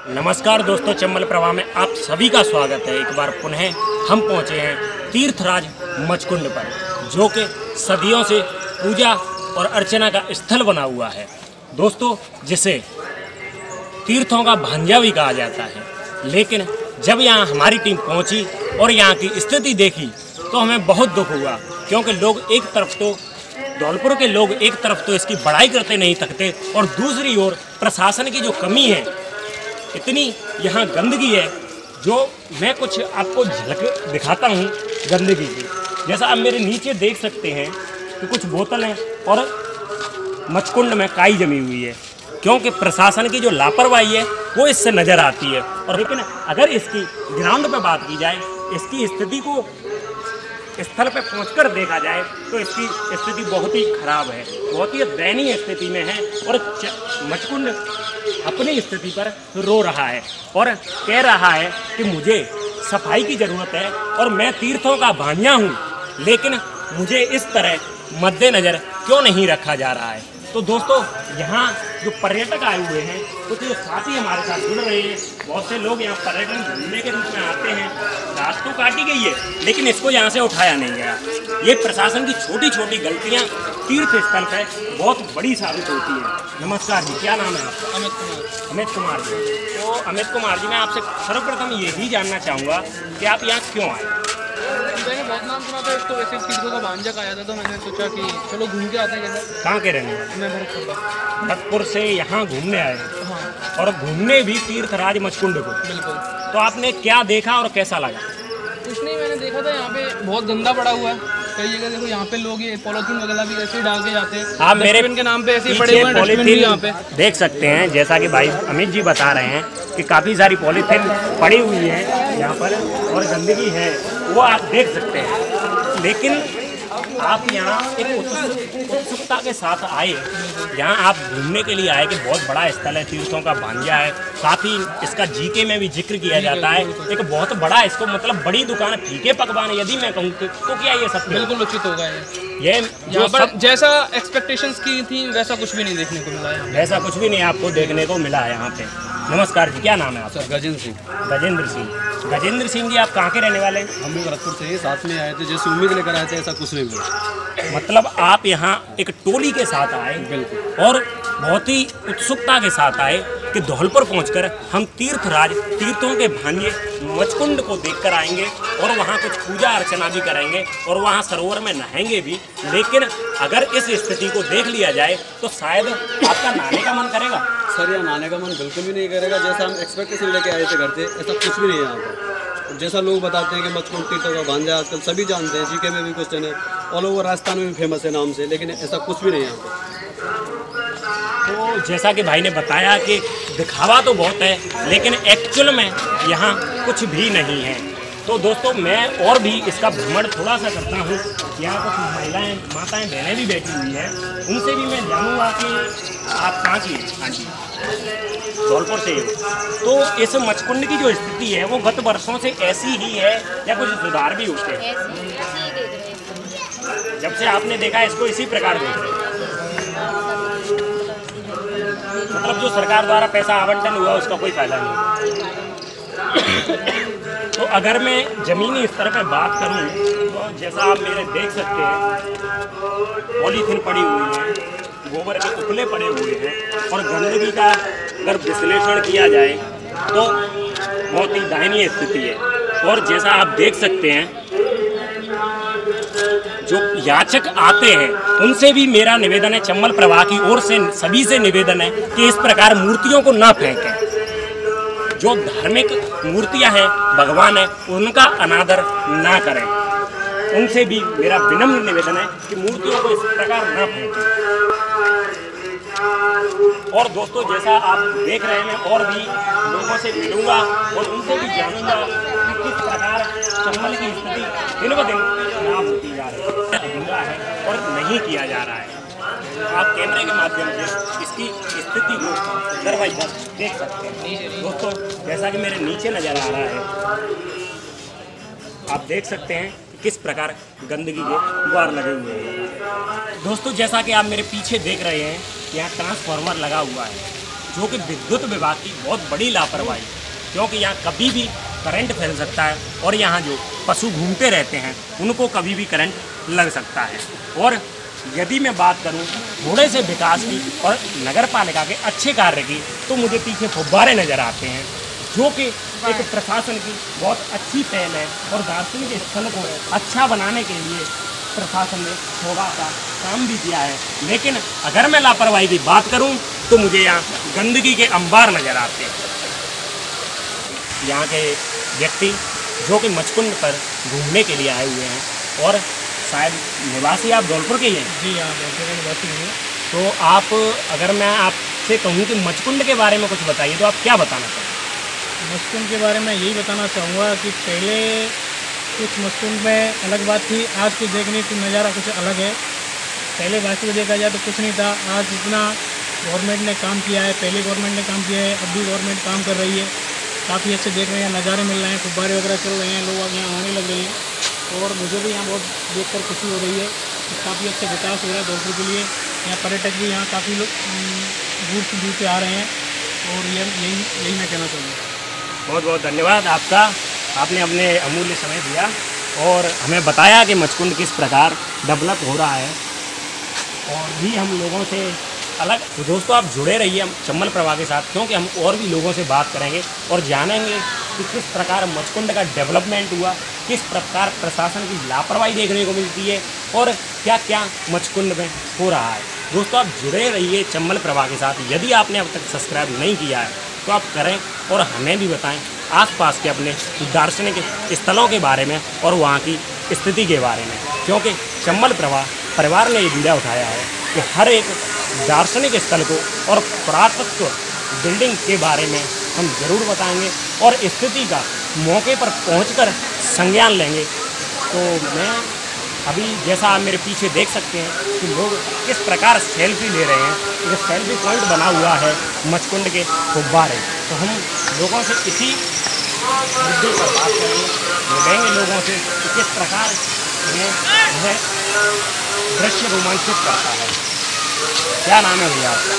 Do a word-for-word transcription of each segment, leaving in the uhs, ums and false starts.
नमस्कार दोस्तों, चंबल प्रवाह में आप सभी का स्वागत है। एक बार पुनः हम पहुंचे हैं तीर्थराज मचकुंड पर, जो कि सदियों से पूजा और अर्चना का स्थल बना हुआ है दोस्तों, जिसे तीर्थों का भांजा भी कहा जाता है। लेकिन जब यहाँ हमारी टीम पहुंची और यहाँ की स्थिति देखी तो हमें बहुत दुख हुआ, क्योंकि लोग एक तरफ तो धौलपुर के लोग एक तरफ तो इसकी बड़ाई करते नहीं थकते और दूसरी ओर प्रशासन की जो कमी है, इतनी यहाँ गंदगी है, जो मैं कुछ आपको झलक दिखाता हूँ गंदगी की। जैसा आप मेरे नीचे देख सकते हैं कि कुछ बोतलें और मचकुंड में काई जमी हुई है, क्योंकि प्रशासन की जो लापरवाही है वो इससे नज़र आती है। और लेकिन अगर इसकी ग्राउंड पे बात की जाए, इसकी स्थिति को स्थल पे पहुंचकर देखा जाए तो इसकी स्थिति बहुत ही खराब है, बहुत ही दयनीय स्थिति में है। और मचकुंड अपनी स्थिति पर रो रहा है और कह रहा है कि मुझे सफाई की ज़रूरत है और मैं तीर्थों का भांजा हूँ, लेकिन मुझे इस तरह मद्देनज़र क्यों नहीं रखा जा रहा है। तो दोस्तों, यहाँ जो पर्यटक आए हुए हैं, कुछ जो साथी हमारे साथ जुड़ रहे हैं, बहुत से लोग यहाँ पर्यटन घूमने के रूप में आते हैं। रात तो काटी गई है, लेकिन इसको यहाँ से उठाया नहीं गया। ये प्रशासन की छोटी छोटी गलतियाँ तीर्थ स्थल पर बहुत बड़ी साबित होती है। नमस्कार जी, क्या नाम है आपका? अमित कुमार। अमित कुमार जी। तो अमित कुमार जी, मैं आपसे सर्वप्रथम यही जानना चाहूँगा कि आप यहाँ क्यों आए? मैंने बहुत नाम सुना था, इसको वैसे तीर्थों का भांजा कहा जाता, तो मैंने सोचा कि चलो घूम के आते हैं। कैसे? कहाँ के रहने वाले? मैं भरतपुर का। भरतपुर से यहाँ घूमने आए हैं, हाँ और घूमने भी तीर्थराज मचकुंड को। बिल्कुल। तो आपने क्या देखा और कैसा लगा? कुछ नहीं, मैंने देखा था यहाँ पे बहुत गंदा पड़ा हुआ है। कई जगह देखो, यहाँ पे लोग ये पॉलीथीन वगैरह भी ऐसे ही डाल के जाते हैं। आप मेरे के नाम पे ऐसे ही पड़े हुए हैं डस्टबिन भी यहाँ पे देख सकते हैं। जैसा कि भाई अमित जी बता रहे हैं कि काफ़ी सारी पॉलीथीन पड़ी हुई है यहाँ पर और गंदगी है, वो आप देख सकते हैं। लेकिन आप यहाँ एक उत्सुकता के साथ आए, यहाँ आप घूमने के लिए आए कि बहुत बड़ा स्थल है, तीर्थों का भांजा है। साथ ही इसका जीके में भी जिक्र किया जाता है, एक बहुत बड़ा, इसको मतलब बड़ी दुकान, फीके पकवान यदि मैं कहूँ तो क्या ये सत्य? बिल्कुल उचित होगा ये। ये यहाँ पर जैसा एक्सपेक्टेशंस की थी वैसा कुछ भी नहीं देखने को मिला है। वैसा कुछ भी नहीं आपको देखने को मिला है यहाँ पे। नमस्कार जी, क्या नाम है आपका? सर गजेंद्र सिंह। गजेंद्र सिंह। गजेंद्र सिंह जी, आप कहाँ के रहने वाले हैं? हम भी भरतपुर से ही साथ में आए थे, जैसे उम्मीद लेकर आए थे, ऐसा कुछ नहीं मिला। मतलब आप यहाँ एक टोली के साथ आए, बिल्कुल, और बहुत ही उत्सुकता के साथ आए कि धौलपुर पहुंचकर हम तीर्थराज, तीर्थों के भांजे मचकुंड को देखकर आएंगे और वहाँ कुछ पूजा अर्चना भी करेंगे और वहाँ सरोवर में नहाएंगे भी। लेकिन अगर इस स्थिति को देख लिया जाए तो शायद आपका नहाने का मन करेगा। सर यहाँ नहाने का मन बिल्कुल भी नहीं करेगा। जैसा हम एक्सपेक्टेशन लेके आए थे घर से, ऐसा कुछ भी नहीं है यहाँ पर। जैसा लोग बताते हैं कि मचकुंड तीर्थों का भांजा आजकल सभी जानते हैं, जीके में भी क्वेश्चन है, ऑल ओवर राजस्थान में भी फेमस है नाम से, लेकिन ऐसा कुछ भी नहीं है यहाँ पर। तो जैसा कि भाई ने बताया कि दिखावा तो बहुत है, लेकिन एक्चुअल में यहाँ कुछ भी नहीं है। तो दोस्तों, मैं और भी इसका भ्रमण थोड़ा सा करता हूँ। यहाँ कुछ महिलाएं, माताएं, बहनें भी बैठी हुई हैं, उनसे भी मैं जानूँगा कि आप कहाँ की हैं? हाँ जी, धौलपुर से। तो इस मचकुंड की जो स्थिति है वो गत वर्षों से ऐसी ही है या कुछ सुधार भी होते हैं? जब से आपने देखा इसको इसी प्रकार देख रहे हैं, मतलब जो सरकार द्वारा पैसा आवंटन हुआ उसका कोई फायदा नहीं। तो अगर मैं ज़मीनी स्तर पर बात करूं तो जैसा आप मेरे देख सकते हैं, पॉलीथीन पड़ी हुई है, गोबर के उपले पड़े हुए हैं, और गंदगी का अगर विश्लेषण किया जाए तो बहुत ही दयनीय स्थिति है। और जैसा आप देख सकते हैं, जो याचक आते हैं उनसे भी मेरा निवेदन है, चंबल प्रवाह की ओर से सभी से निवेदन है कि इस प्रकार मूर्तियों को ना फेंकें। जो धार्मिक मूर्तियां हैं, भगवान है, उनका अनादर ना करें। उनसे भी मेरा विनम्र निवेदन है कि मूर्तियों को इस प्रकार ना फेंकें। और दोस्तों, जैसा आप देख रहे हैं, और भी लोगों से मिलूंगा और उनसे भी जानूंगा कि किस प्रकार चंबल की स्थिति दिन ब दिन खराब होती जा रही है और नहीं किया जा रहा है। आप कैमरे के माध्यम से इसकी स्थिति को दरवाई पर देख सकते हैं। दोस्तों, जैसा कि मेरे नीचे नज़र आ रहा है, आप देख सकते हैं कि किस प्रकार गंदगी के गुबार लगे हुए हैं। दोस्तों, जैसा कि आप मेरे पीछे देख रहे हैं, यहाँ ट्रांसफार्मर लगा हुआ है, जो कि विद्युत विभाग की बहुत बड़ी लापरवाही, क्योंकि यहाँ कभी भी करंट फैल सकता है और यहाँ जो पशु घूमते रहते हैं उनको कभी भी करंट लग सकता है। और यदि मैं बात करूं थोड़े से विकास की और नगर पालिका के अच्छे कार्य की, तो मुझे पीछे फुब्बारे नज़र आते हैं, जो कि एक प्रशासन की बहुत अच्छी पहल है और दार्शनिक स्थल को अच्छा बनाने के लिए प्रशासन ने थोड़ा सा काम भी किया है। लेकिन अगर मैं लापरवाही की बात करूं तो मुझे यहाँ गंदगी के अंबार नज़र आते हैं। यहाँ के व्यक्ति जो कि मचकुंड पर घूमने के लिए आए हुए हैं और शायद निवासी आप धौलपुर के ही हैं। जी हाँ, धौलपुर के निवासी हैं। तो आप, अगर मैं आपसे कहूँ कि मचकुंड के बारे में कुछ बताइए तो आप क्या बताना चाहेंगे? मचकुंड के बारे में यही बताना चाहूँगा कि पहले कुछ मचकुंड में अलग बात थी, आज की देखने की नज़ारा कुछ अलग है। पहले वास्तव में देखा जाए तो कुछ नहीं था, आज जितना गवर्नमेंट ने काम किया है, पहले गवर्नमेंट ने काम किया है, अब भी गवर्नमेंट काम कर रही है। काफ़ी अच्छे देख रहे हैं, नज़ारे मिल रहे हैं, फुब्बारे वगैरह चल रहे हैं, लोग यहाँ आने लग रहे हैं और मुझे भी यहाँ बहुत देखकर खुशी हो रही है। काफ़ी अच्छा विकास हो रहा है धौलपुर के लिए। यहाँ पर्यटक भी यहाँ काफ़ी लोग दूर से दूर से आ रहे हैं और ये यही यही मैं कहना चाहूँगा। बहुत बहुत धन्यवाद आपका, आपने अपने अमूल्य समय दिया और हमें बताया कि मचकुंड किस प्रकार डेवलप हो रहा है और भी हम लोगों से अलग। तो दोस्तों, आप जुड़े रहिए हम चंबल प्रवाह के साथ, क्योंकि हम और भी लोगों से बात करेंगे और जानेंगे कि किस प्रकार मचकुंड का डेवलपमेंट हुआ, किस प्रकार प्रशासन की लापरवाही देखने को मिलती है और क्या क्या मचकुंड में हो रहा है। दोस्तों, आप जुड़े रहिए चंबल प्रवाह के साथ। यदि आपने अब तक सब्सक्राइब नहीं किया है तो आप करें और हमें भी बताएं आसपास के अपने दार्शनिक स्थलों के बारे में और वहाँ की स्थिति के बारे में, क्योंकि चंबल प्रवाह परिवार ने ये बीड़ा उठाया है कि हर एक दार्शनिक स्थल को और पुरातत्व बिल्डिंग के बारे में हम ज़रूर बताएंगे और स्थिति का मौके पर पहुंचकर संज्ञान लेंगे। तो मैं अभी, जैसा आप मेरे पीछे देख सकते हैं कि लोग किस प्रकार सेल्फी ले रहे हैं, ये सेल्फी पॉइंट बना हुआ है मचकुंड के फुब्बारे। तो हम लोगों से इसी मुद्दे पर बात करेंगे, मिलेंगे लोगों से कि किस प्रकार ये यह दृश्य रोमांचित करता है। क्या नाम है भैया आपका?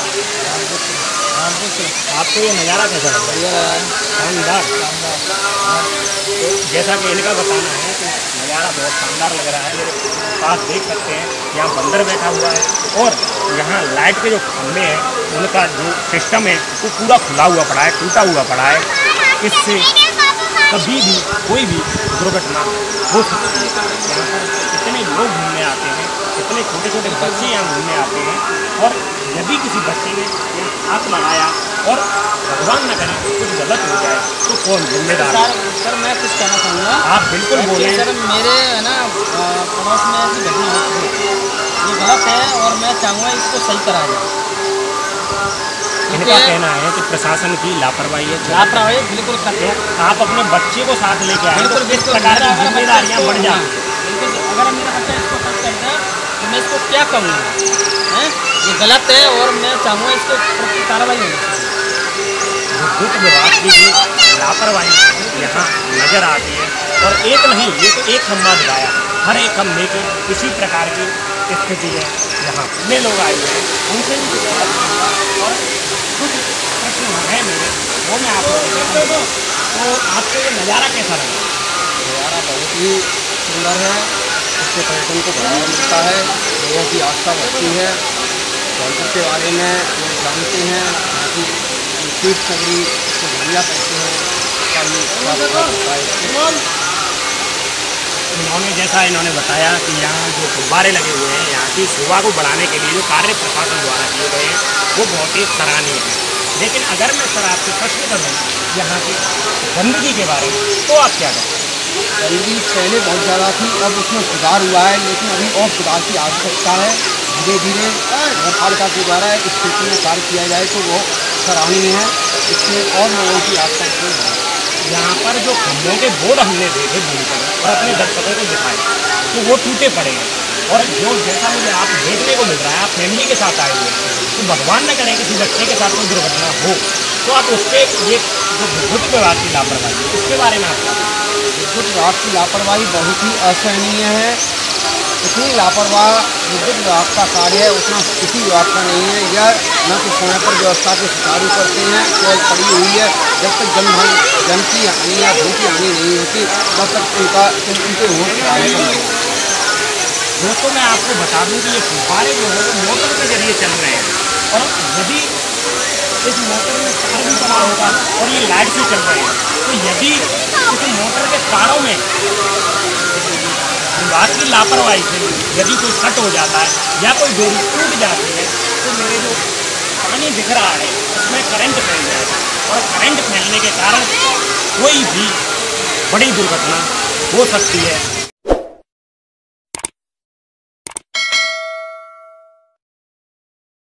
आपको ये नज़ारा कैसा लग रहा है? शानदार। तो जैसा कि इनका बताना है कि नज़ारा बहुत शानदार लग रहा है। मेरे पास देख सकते हैं यहाँ बंदर बैठा हुआ है और यहाँ लाइट के जो खंभे हैं उनका जो सिस्टम है वो पूरा खुला हुआ पड़ा है, टूटा हुआ पड़ा है। इससे कभी भी कोई भी दुर्घटना हो सकती है। यहाँ पर इतने लोग घूमने आते हैं, इतने छोटे छोटे बच्चे यहाँ घूमने आते हैं और यदि किसी बच्चे ने यहाँ हाथ लगाया और भगवान न करे कुछ गलत हो जाए तो कौन जिम्मेदार? सर सर मैं कुछ कहना चाहूँगा। आप बिल्कुल बोलें। सर मेरे है ना पड़ोस में ऐसी घटना हो चुकी है, ये गलत है और मैं चाहूँगा इसको सही कराया जाए। इनका कहना है कि प्रशासन की लापरवाही है। लापरवाही बिल्कुल करते हैं। आप अपने बच्चे को साथ लेके आए तो किस प्रकार की जिम्मेदारियाँ बढ़ जाती हैं? बिल्कुल, अगर मेरा बच्चा इसको टच करता है तो मैं इसको क्या कहूँगा? हैं, ये गलत है और मैं चाहूँगा इसको प्रति कार्रवाई होनी चाहिए। विद्युत विभाग की भी लापरवाही यहाँ नजर आती है और एक नहीं, ये तो एक खंभा दिखाया, हर एक खंभे की इसी प्रकार की स्थिति है। यहाँ कितने लोग आए हुए हैं उनसे भी कुछ और कुछ प्रश्न हैं मेरे, वो मैं आप लोगों से पूछूंगा। तो आपको ये नज़ारा कैसा लगा? नज़ारा बहुत ही सुंदर है, इससे पर्यटन को बढ़ावा मिलता है, लोगों की आस्था बढ़ती है। धौलपुर के बारे में लोग जानते हैं, यहाँ की तीर्थ नगरी इसको बढ़िया कहते हैं। इन्होंने जैसा इन्होंने बताया कि यहाँ जो गुब्बारे लगे हुए हैं, यहाँ की शोभा को बढ़ाने के लिए जो कार्य प्रशासन द्वारा किए गए हैं वो बहुत ही सराहनीय है। लेकिन अगर मैं सर आपसे प्रश्न करूँ यहाँ की गंदगी के बारे में तो आप क्या करें? गंदगी पहले बहुत ज़्यादा थी, अब उसमें सुधार हुआ है, लेकिन अभी और सुधार की आवश्यकता है। धीरे धीरे नगर पालिका के द्वारा इस क्षेत्र में कार्य किया जाए तो वो सराहनीय है, इससे और लोगों की आस्था है। यहाँ पर जो खंभों के बोर्ड हमने देखे भूमि पर और अपने दर्शकों को दिखाए तो वो टूटे पड़े हैं और जो जैसा मुझे आप देखने को मिल रहा है, आप फैमिली के साथ आए हुए हैं तो भगवान न करे किसी बच्चे के साथ कोई दुर्घटना हो तो आप उसके ये जो विद्युत विभाग की लापरवाही है उसके बारे में आप क्या? विद्युत विभाग की लापरवाही बहुत ही असहनीय है। इतनी लापरवाह विद्युत विभाग का कार्य है उतना किसी विभाग का नहीं है। यह न तो समय पर व्यवस्था को सुचारू करते हैं, केवल पड़ी हुई है। जब तक जनधन जन की हानि या धन की हानि नहीं होती तब तक उनका उनके होश नहीं है। दोस्तों मैं आपको बता दूं कि ये फुब्बारे जो है वो मोटर के जरिए चल रहे हैं, और यदि इस मोटर में तार भी पड़ा होगा और ये लाइट से चल रहे हैं, तो यदि इस मोटर के तारों में विभाग की लापरवाही से यदि कोई कट हो जाता है या कोई डोरी टूट जाती है तो मेरे जो पानी दिख रहा है उसमें करंट फैल जाएगा, और करंट फैलने के कारण कोई भी बड़ी दुर्घटना हो सकती है।